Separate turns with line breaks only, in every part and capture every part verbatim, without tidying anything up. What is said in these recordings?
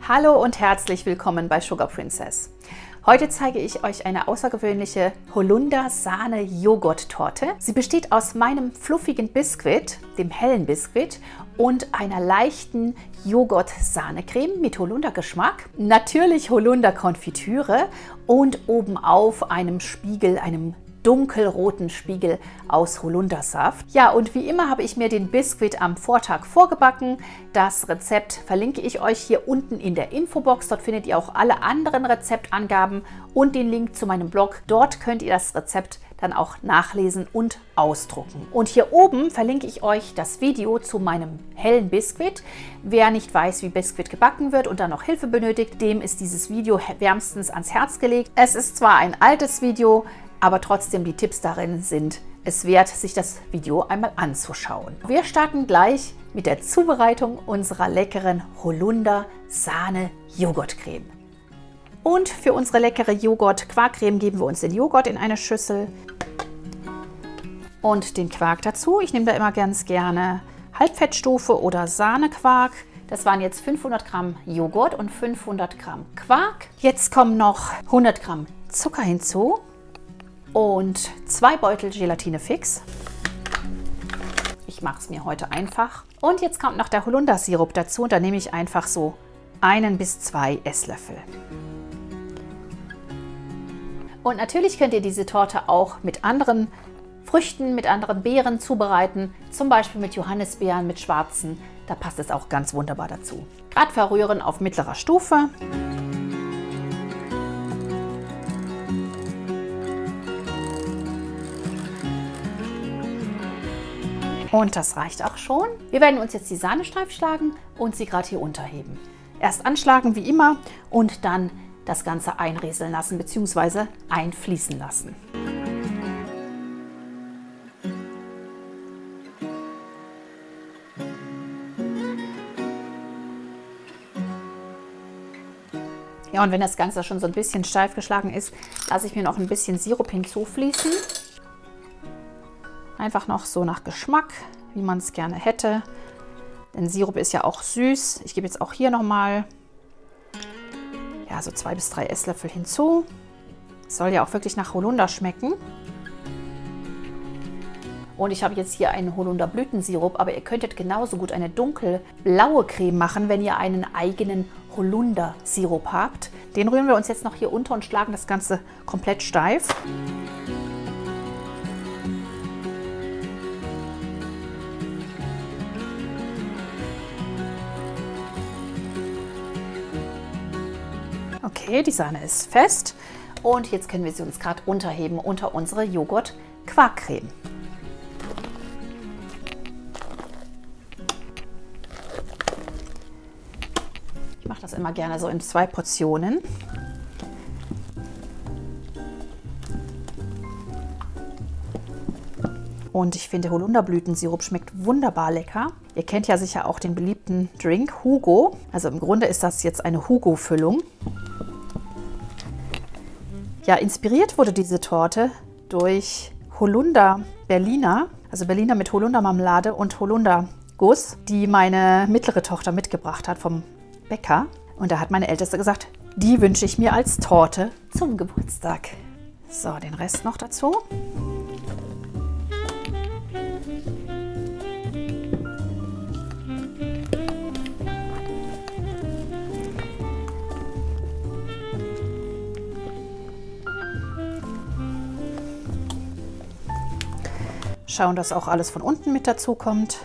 Hallo und herzlich willkommen bei Sugar Princess. Heute zeige ich euch eine außergewöhnliche Holunder-Sahne-Joghurt-Torte. Sie besteht aus meinem fluffigen Biskuit, dem hellen Biskuit, und einer leichten Joghurt-Sahne-Creme mit Holunder-Geschmack. Natürlich Holunder-Konfitüre und obenauf einem Spiegel, einem dunkelroten Spiegel aus Holundersaft. Ja, und wie immer habe ich mir den Biskuit am Vortag vorgebacken. Das Rezept verlinke ich euch hier unten in der Infobox. Dort findet ihr auch alle anderen Rezeptangaben und den Link zu meinem Blog. Dort könnt ihr das Rezept dann auch nachlesen und ausdrucken. Und hier oben verlinke ich euch das Video zu meinem hellen Biskuit. Wer nicht weiß, wie Biskuit gebacken wird und dann noch Hilfe benötigt, dem ist dieses Video wärmstens ans Herz gelegt. Es ist zwar ein altes Video, aber trotzdem die Tipps darin sind es wert, sich das Video einmal anzuschauen. Wir starten gleich mit der Zubereitung unserer leckeren Holunder-Sahne-Joghurtcreme. Und für unsere leckere Joghurt-Quarkcreme geben wir uns den Joghurt in eine Schüssel und den Quark dazu. Ich nehme da immer ganz gerne Halbfettstufe oder Sahnequark. Das waren jetzt fünfhundert Gramm Joghurt und fünfhundert Gramm Quark. Jetzt kommen noch hundert Gramm Zucker hinzu und zwei Beutel Gelatine fix. Ich mache es mir heute einfach. Und jetzt kommt noch der Holundersirup dazu und da nehme ich einfach so einen bis zwei Esslöffel. Und natürlich könnt ihr diese Torte auch mit anderen Früchten, mit anderen Beeren zubereiten, zum Beispiel mit Johannisbeeren, mit schwarzen. Da passt es auch ganz wunderbar dazu. Gerade verrühren auf mittlerer Stufe. Und das reicht auch schon. Wir werden uns jetzt die Sahne steif schlagen und sie gerade hier unterheben. Erst anschlagen wie immer und dann das Ganze einrieseln lassen bzw. einfließen lassen. Ja, und wenn das Ganze schon so ein bisschen steif geschlagen ist, lasse ich mir noch ein bisschen Sirup hinzufließen. Einfach noch so nach Geschmack, wie man es gerne hätte. Denn Sirup ist ja auch süß. Ich gebe jetzt auch hier nochmal ja, so zwei bis drei Esslöffel hinzu. Soll ja auch wirklich nach Holunder schmecken. Und ich habe jetzt hier einen Holunderblütensirup, aber ihr könntet genauso gut eine dunkelblaue Creme machen, wenn ihr einen eigenen Holundersirup habt. Den rühren wir uns jetzt noch hier unter und schlagen das Ganze komplett steif. Okay, die Sahne ist fest und jetzt können wir sie uns gerade unterheben unter unsere Joghurt-Quarkcreme. Ich mache das immer gerne so in zwei Portionen. Und ich finde, Holunderblütensirup schmeckt wunderbar lecker. Ihr kennt ja sicher auch den beliebten Drink Hugo. Also im Grunde ist das jetzt eine Hugo-Füllung. Ja, inspiriert wurde diese Torte durch Holunder Berliner, also Berliner mit Holundermarmelade und Holunderguss, die meine mittlere Tochter mitgebracht hat vom Bäcker. Und da hat meine Älteste gesagt, die wünsche ich mir als Torte zum Geburtstag. So, den Rest noch dazu. Schauen, dass auch alles von unten mit dazu kommt.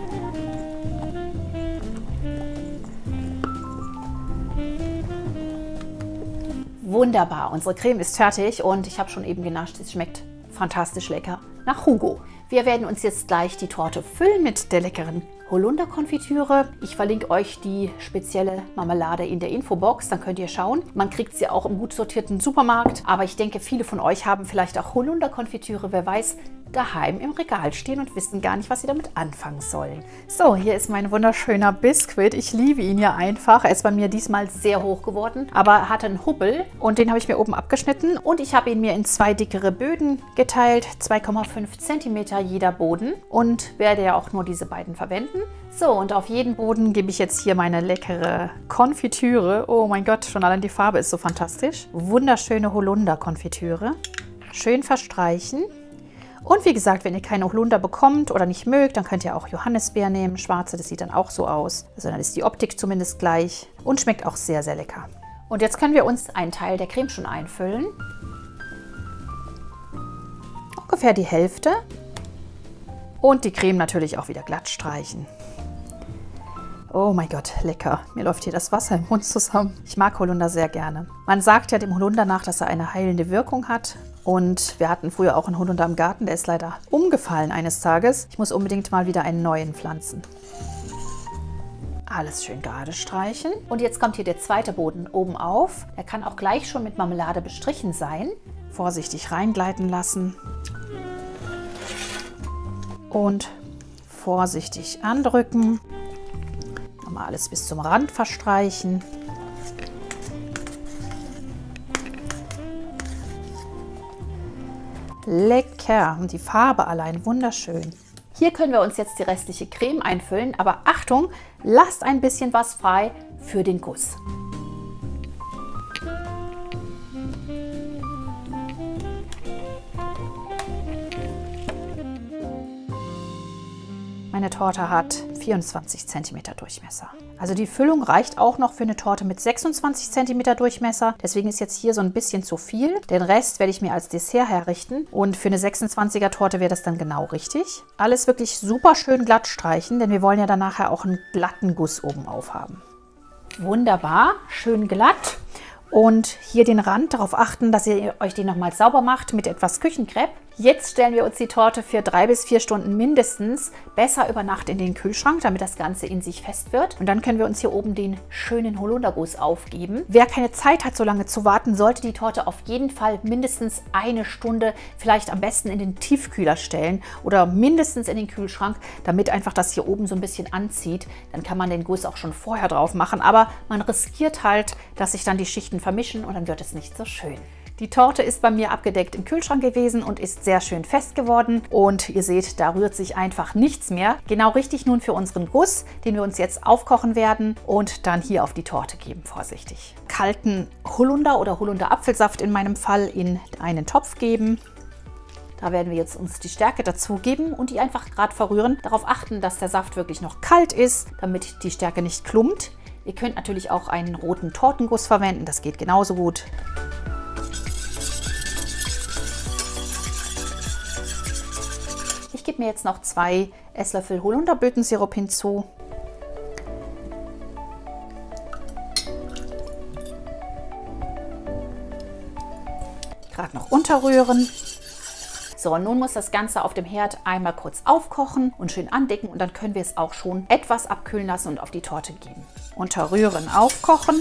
Wunderbar, unsere Creme ist fertig und ich habe schon eben genascht, es schmeckt fantastisch lecker nach Hugo. Wir werden uns jetzt gleich die Torte füllen mit der leckeren Holunder-Konfitüre. Ich verlinke euch die spezielle Marmelade in der Infobox, dann könnt ihr schauen. Man kriegt sie auch im gut sortierten Supermarkt, aber ich denke, viele von euch haben vielleicht auch Holunder-Konfitüre. Wer weiß, daheim im Regal stehen und wissen gar nicht, was sie damit anfangen sollen. So, hier ist mein wunderschöner Biskuit. Ich liebe ihn ja einfach. Er ist bei mir diesmal sehr hoch geworden, aber hatte einen Hubbel und den habe ich mir oben abgeschnitten und ich habe ihn mir in zwei dickere Böden geteilt, zwei Komma fünf Zentimeter jeder Boden, und werde ja auch nur diese beiden verwenden. So, und auf jeden Boden gebe ich jetzt hier meine leckere Konfitüre. Oh mein Gott, schon allein die Farbe ist so fantastisch. Wunderschöne Holunder-Konfitüre. Schön verstreichen. Und wie gesagt, wenn ihr keine Holunder bekommt oder nicht mögt, dann könnt ihr auch Johannisbeer nehmen. Schwarze, das sieht dann auch so aus. Also dann ist die Optik zumindest gleich und schmeckt auch sehr, sehr lecker. Und jetzt können wir uns einen Teil der Creme schon einfüllen. Ungefähr die Hälfte. Und die Creme natürlich auch wieder glatt streichen. Oh mein Gott, lecker. Mir läuft hier das Wasser im Mund zusammen. Ich mag Holunder sehr gerne. Man sagt ja dem Holunder nach, dass er eine heilende Wirkung hat. Und wir hatten früher auch einen Holunder im Garten, der ist leider umgefallen eines Tages. Ich muss unbedingt mal wieder einen neuen pflanzen. Alles schön gerade streichen. Und jetzt kommt hier der zweite Boden oben auf. Er kann auch gleich schon mit Marmelade bestrichen sein. Vorsichtig reingleiten lassen. Und vorsichtig andrücken. Nochmal alles bis zum Rand verstreichen. Lecker. Und die Farbe allein wunderschön. Hier können wir uns jetzt die restliche Creme einfüllen. Aber Achtung, lasst ein bisschen was frei für den Guss. Meine Torte hat vierundzwanzig Zentimeter Durchmesser. Also die Füllung reicht auch noch für eine Torte mit sechsundzwanzig Zentimeter Durchmesser. Deswegen ist jetzt hier so ein bisschen zu viel. Den Rest werde ich mir als Dessert herrichten. Und für eine sechsundzwanziger Torte wäre das dann genau richtig. Alles wirklich super schön glatt streichen, denn wir wollen ja dann nachher auch einen glatten Guss oben auf haben. Wunderbar, schön glatt. Und hier den Rand, darauf achten, dass ihr euch den nochmal sauber macht mit etwas Küchenkrepp. Jetzt stellen wir uns die Torte für drei bis vier Stunden mindestens besser über Nacht in den Kühlschrank, damit das Ganze in sich fest wird. Und dann können wir uns hier oben den schönen Holunderguss aufgeben. Wer keine Zeit hat, so lange zu warten, sollte die Torte auf jeden Fall mindestens eine Stunde, vielleicht am besten in den Tiefkühler stellen oder mindestens in den Kühlschrank, damit einfach das hier oben so ein bisschen anzieht. Dann kann man den Guss auch schon vorher drauf machen, aber man riskiert halt, dass sich dann die Schichten vermischen und dann wird es nicht so schön. Die Torte ist bei mir abgedeckt im Kühlschrank gewesen und ist sehr schön fest geworden. Und ihr seht, da rührt sich einfach nichts mehr. Genau richtig nun für unseren Guss, den wir uns jetzt aufkochen werden und dann hier auf die Torte geben, vorsichtig. Kalten Holunder oder Holunder-Apfelsaft in meinem Fall in einen Topf geben. Da werden wir jetzt uns die Stärke dazugeben und die einfach gerade verrühren. Darauf achten, dass der Saft wirklich noch kalt ist, damit die Stärke nicht klumpt. Ihr könnt natürlich auch einen roten Tortenguss verwenden, das geht genauso gut. Ich gebe mir jetzt noch zwei Esslöffel Holunderblütensirup hinzu. Gerade noch unterrühren. So, nun muss das Ganze auf dem Herd einmal kurz aufkochen und schön andicken und dann können wir es auch schon etwas abkühlen lassen und auf die Torte geben. Unterrühren, aufkochen.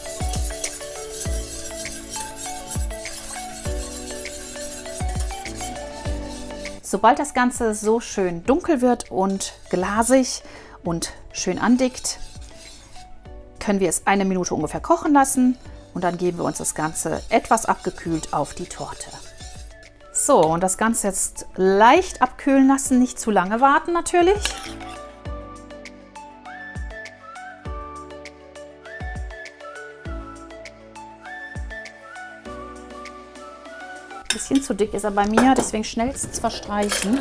Sobald das Ganze so schön dunkel wird und glasig und schön andickt, können wir es eine Minute ungefähr kochen lassen und dann geben wir uns das Ganze etwas abgekühlt auf die Torte. So, und das Ganze jetzt leicht abkühlen lassen, nicht zu lange warten natürlich. Ein bisschen zu dick ist er bei mir, deswegen schnellstens verstreichen.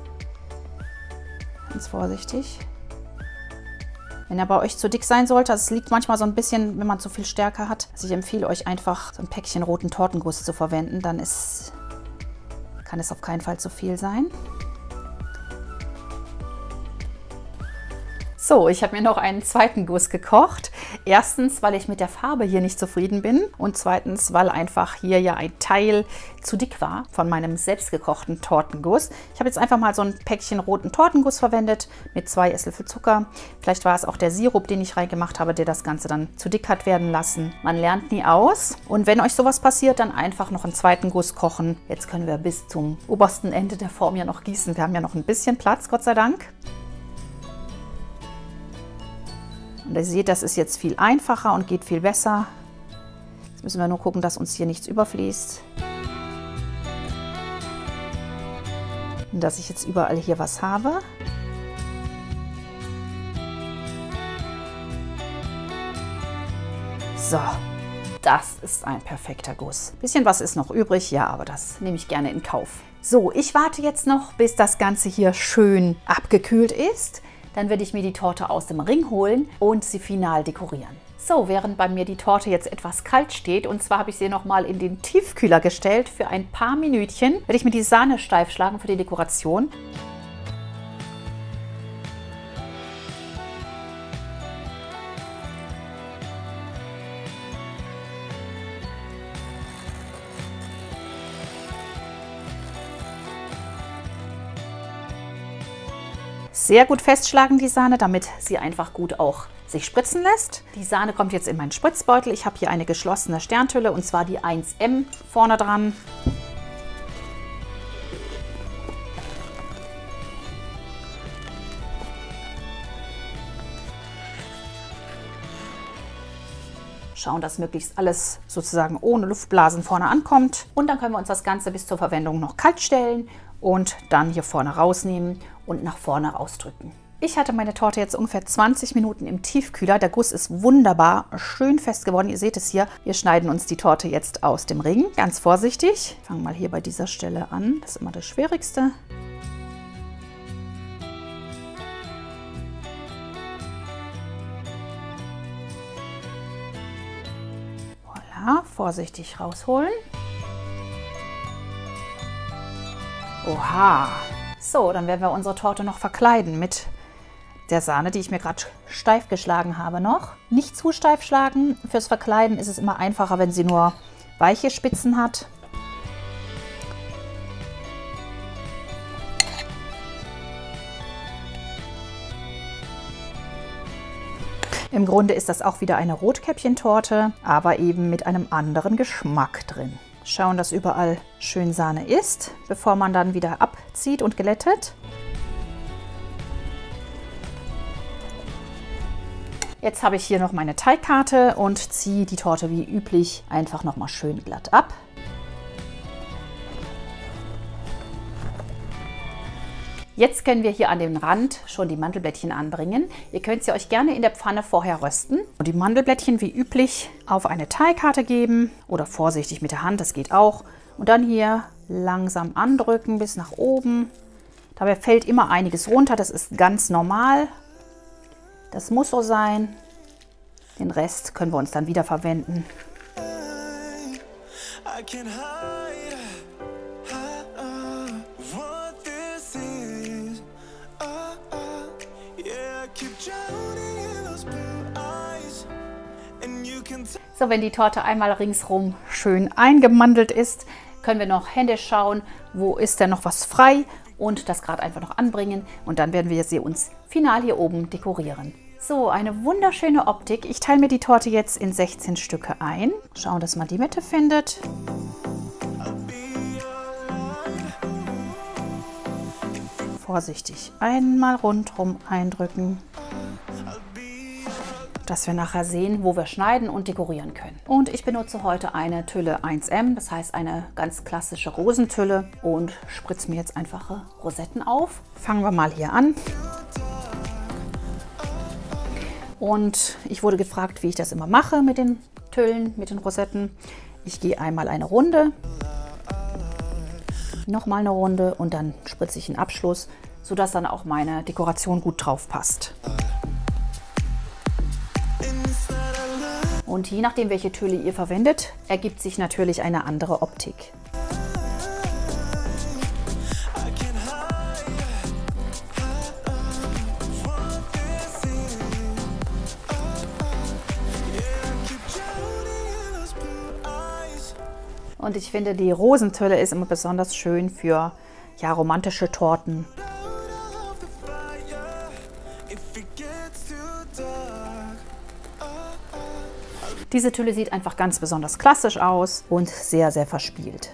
Ganz vorsichtig. Wenn er bei euch zu dick sein sollte, also es liegt manchmal so ein bisschen, wenn man zu viel Stärke hat. Also ich empfehle euch einfach, so ein Päckchen roten Tortenguss zu verwenden, dann ist, kann es auf keinen Fall zu viel sein. So, ich habe mir noch einen zweiten Guss gekocht. Erstens, weil ich mit der Farbe hier nicht zufrieden bin und zweitens, weil einfach hier ja ein Teil zu dick war von meinem selbstgekochten Tortenguss. Ich habe jetzt einfach mal so ein Päckchen roten Tortenguss verwendet mit zwei Esslöffel Zucker. Vielleicht war es auch der Sirup, den ich reingemacht habe, der das Ganze dann zu dick hat werden lassen. Man lernt nie aus. Und wenn euch sowas passiert, dann einfach noch einen zweiten Guss kochen. Jetzt können wir bis zum obersten Ende der Form ja noch gießen. Wir haben ja noch ein bisschen Platz, Gott sei Dank. Und ihr seht, das ist jetzt viel einfacher und geht viel besser. Jetzt müssen wir nur gucken, dass uns hier nichts überfließt. Und dass ich jetzt überall hier was habe. So, das ist ein perfekter Guss. Bisschen was ist noch übrig, ja, aber das nehme ich gerne in Kauf. So, ich warte jetzt noch, bis das Ganze hier schön abgekühlt ist. Dann werde ich mir die Torte aus dem Ring holen und sie final dekorieren. So, während bei mir die Torte jetzt etwas kalt steht, und zwar habe ich sie nochmal in den Tiefkühler gestellt, für ein paar Minütchen, werde ich mir die Sahne steif schlagen für die Dekoration. Sehr gut festschlagen die Sahne, damit sie einfach gut auch sich spritzen lässt. Die Sahne kommt jetzt in meinen Spritzbeutel. Ich habe hier eine geschlossene Sterntülle und zwar die eins M vorne dran. Schauen, dass möglichst alles sozusagen ohne Luftblasen vorne ankommt. Und dann können wir uns das Ganze bis zur Verwendung noch kalt stellen und dann hier vorne rausnehmen und nach vorne rausdrücken. Ich hatte meine Torte jetzt ungefähr zwanzig Minuten im Tiefkühler. Der Guss ist wunderbar, schön fest geworden. Ihr seht es hier. Wir schneiden uns die Torte jetzt aus dem Ring. Ganz vorsichtig. Ich fange mal hier bei dieser Stelle an. Das ist immer das Schwierigste. Voilà, vorsichtig rausholen. Oha! So, dann werden wir unsere Torte noch verkleiden mit der Sahne, die ich mir gerade steif geschlagen habe noch. Nicht zu steif schlagen. Fürs Verkleiden ist es immer einfacher, wenn sie nur weiche Spitzen hat. Im Grunde ist das auch wieder eine Rotkäppchentorte, aber eben mit einem anderen Geschmack drin. Schauen, dass überall schön Sahne ist, bevor man dann wieder abzieht und glättet. Jetzt habe ich hier noch meine Teigkarte und ziehe die Torte wie üblich einfach noch mal schön glatt ab. Jetzt können wir hier an den Rand schon die Mandelblättchen anbringen. Ihr könnt sie euch gerne in der Pfanne vorher rösten. Und die Mandelblättchen wie üblich auf eine Teigkarte geben oder vorsichtig mit der Hand, das geht auch. Und dann hier langsam andrücken bis nach oben. Dabei fällt immer einiges runter, das ist ganz normal. Das muss so sein. Den Rest können wir uns dann wieder verwenden. So, wenn die Torte einmal ringsrum schön eingemandelt ist, können wir noch händisch schauen, wo ist denn noch was frei und das gerade einfach noch anbringen. Und dann werden wir sie uns final hier oben dekorieren. So, eine wunderschöne Optik. Ich teile mir die Torte jetzt in sechzehn Stücke ein. Schauen, dass man die Mitte findet. Vorsichtig einmal rundherum eindrücken, dass wir nachher sehen, wo wir schneiden und dekorieren können. Und ich benutze heute eine Tülle eins M, das heißt eine ganz klassische Rosentülle, und spritze mir jetzt einfache Rosetten auf. Fangen wir mal hier an. Und ich wurde gefragt, wie ich das immer mache mit den Tüllen, mit den Rosetten. Ich gehe einmal eine Runde, nochmal eine Runde und dann spritze ich einen Abschluss, sodass dann auch meine Dekoration gut drauf passt. Und je nachdem, welche Tülle ihr verwendet, ergibt sich natürlich eine andere Optik. Und ich finde, die Rosentülle ist immer besonders schön für ja, romantische Torten. Diese Tülle sieht einfach ganz besonders klassisch aus und sehr, sehr verspielt.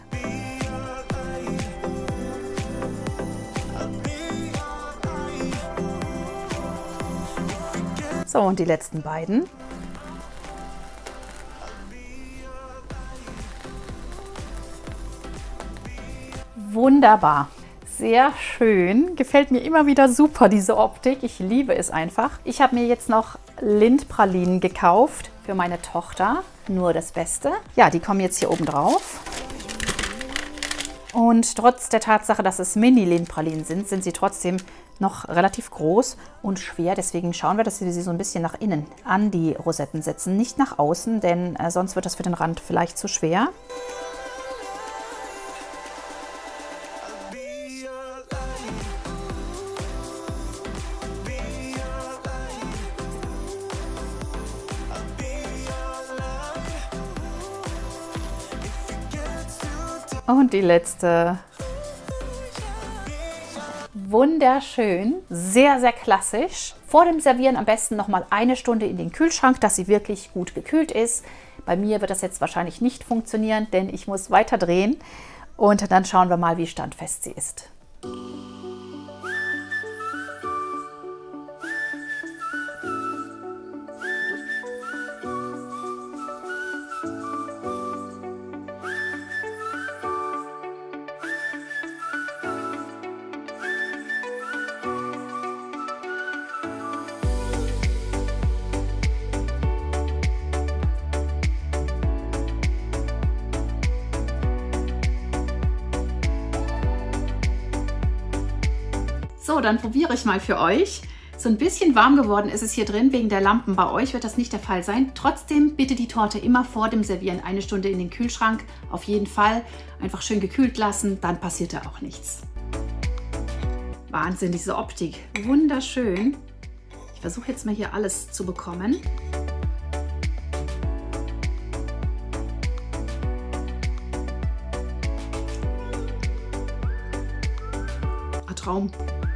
So, und die letzten beiden. Wunderbar. Sehr schön. Gefällt mir immer wieder super, diese Optik. Ich liebe es einfach. Ich habe mir jetzt noch Lindpralinen gekauft für meine Tochter. Nur das Beste. Ja, die kommen jetzt hier oben drauf. Und trotz der Tatsache, dass es Mini-Lindpralinen sind, sind sie trotzdem noch relativ groß und schwer. Deswegen schauen wir, dass wir sie so ein bisschen nach innen an die Rosetten setzen. Nicht nach außen, denn äh, sonst wird das für den Rand vielleicht zu schwer. Und die letzte. Wunderschön, sehr, sehr klassisch. Vor dem Servieren am besten noch mal eine Stunde in den Kühlschrank, dass sie wirklich gut gekühlt ist. Bei mir wird das jetzt wahrscheinlich nicht funktionieren, denn ich muss weiter drehen. Und dann schauen wir mal, wie standfest sie ist. So, dann probiere ich mal für euch. So ein bisschen warm geworden ist es hier drin wegen der Lampen. Bei euch wird das nicht der Fall sein. Trotzdem bitte die Torte immer vor dem Servieren eine Stunde in den Kühlschrank. Auf jeden Fall einfach schön gekühlt lassen, dann passiert da auch nichts. Wahnsinn, diese Optik. Wunderschön. Ich versuche jetzt mal hier alles zu bekommen. Ah, Traum.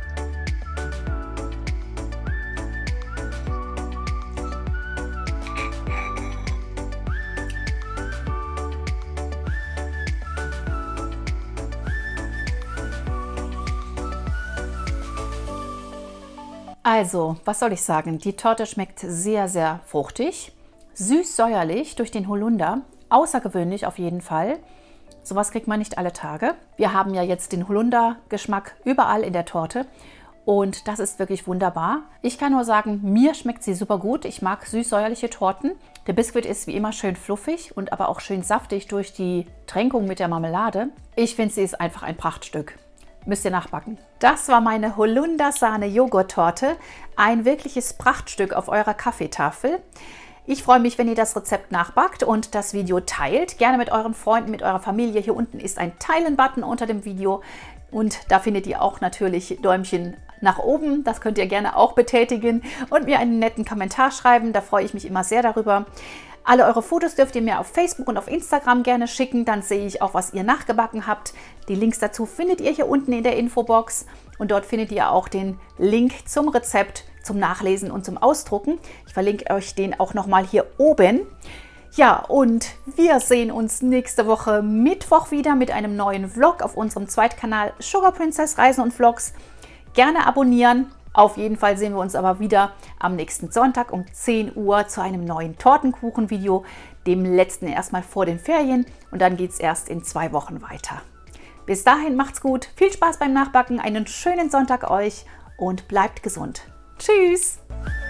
Also, was soll ich sagen? Die Torte schmeckt sehr, sehr fruchtig, süß-säuerlich durch den Holunder, außergewöhnlich auf jeden Fall. Sowas kriegt man nicht alle Tage. Wir haben ja jetzt den Holunder-Geschmack überall in der Torte und das ist wirklich wunderbar. Ich kann nur sagen, mir schmeckt sie super gut. Ich mag süß-säuerliche Torten. Der Biskuit ist wie immer schön fluffig und aber auch schön saftig durch die Tränkung mit der Marmelade. Ich finde, sie ist einfach ein Prachtstück. Müsst ihr nachbacken. Das war meine Holunder-Sahne-Joghurt-Torte. Ein wirkliches Prachtstück auf eurer Kaffeetafel. Ich freue mich, wenn ihr das Rezept nachbackt und das Video teilt. Gerne mit euren Freunden, mit eurer Familie. Hier unten ist ein Teilen-Button unter dem Video. Und da findet ihr auch natürlich Däumchen nach oben. Das könnt ihr gerne auch betätigen und mir einen netten Kommentar schreiben. Da freue ich mich immer sehr darüber. Alle eure Fotos dürft ihr mir auf Facebook und auf Instagram gerne schicken. Dann sehe ich auch, was ihr nachgebacken habt. Die Links dazu findet ihr hier unten in der Infobox. Und dort findet ihr auch den Link zum Rezept, zum Nachlesen und zum Ausdrucken. Ich verlinke euch den auch nochmal hier oben. Ja, und wir sehen uns nächste Woche Mittwoch wieder mit einem neuen Vlog auf unserem Zweitkanal Sugar Princess Reisen und Vlogs. Gerne abonnieren. Auf jeden Fall sehen wir uns aber wieder am nächsten Sonntag um zehn Uhr zu einem neuen Tortenkuchen-Video, dem letzten erstmal vor den Ferien und dann geht es erst in zwei Wochen weiter. Bis dahin macht's gut, viel Spaß beim Nachbacken, einen schönen Sonntag euch und bleibt gesund. Tschüss!